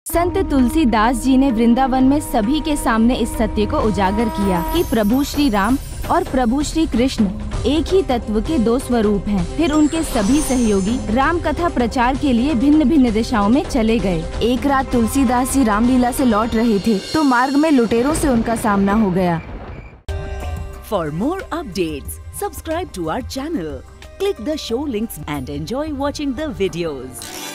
संत तुलसीदास जी ने वृंदावन में सभी के सामने इस सत्य को उजागर किया कि प्रभु श्री राम और प्रभु श्री कृष्ण एक ही तत्व के दो स्वरूप हैं। फिर उनके सभी सहयोगी राम कथा प्रचार के लिए भिन्न भिन्न दिशाओं में चले गए। एक रात तुलसीदास जी रामलीला से लौट रहे थे तो मार्ग में लुटेरों से उनका सामना हो गया। For more updates, subscribe to our channel, click the show links and enjoy watching the videos.